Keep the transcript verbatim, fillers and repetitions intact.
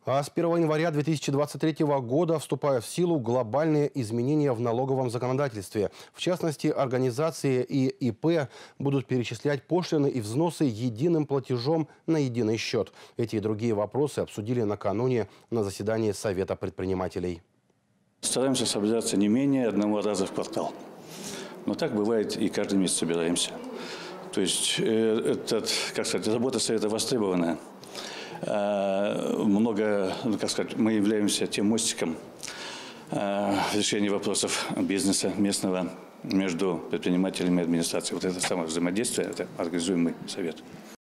А с первого января две тысячи двадцать третьего года вступают в силу глобальные изменения в налоговом законодательстве. В частности, организации и ИП будут перечислять пошлины и взносы единым платежом на единый счет. Эти и другие вопросы обсудили накануне на заседании Совета предпринимателей. Стараемся собираться не менее одного раза в квартал. Но так бывает и каждый месяц собираемся. То есть, э, этот, как сказать, работа Совета востребованная. Много, ну, как сказать, мы являемся тем мостиком э, решения вопросов бизнеса местного между предпринимателями и администрацией. Вот это самое взаимодействие, это организуем мы, Совет.